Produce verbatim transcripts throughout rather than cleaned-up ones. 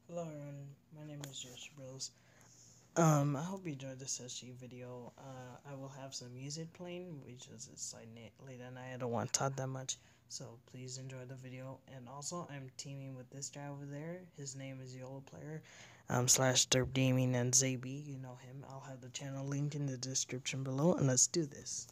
Hello everyone, my name is Josh Brills. Um, I hope you enjoyed this S G video. Uh, I will have some music playing, which is it's like late at night. I don't want to talk that much, so please enjoy the video. And also, I'm teaming with this guy over there. His name is YOLO Player, um, slash Derp Gaming and Zaby. You know him. I'll have the channel link in the description below, and let's do this.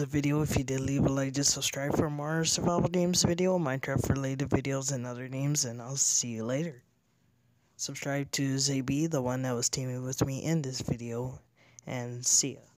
the video. If you did, leave a like, just subscribe for more survival games video, Minecraft related videos, and other games, and I'll see you later. Subscribe to Zaby, the one that was teaming with me in this video, and see ya.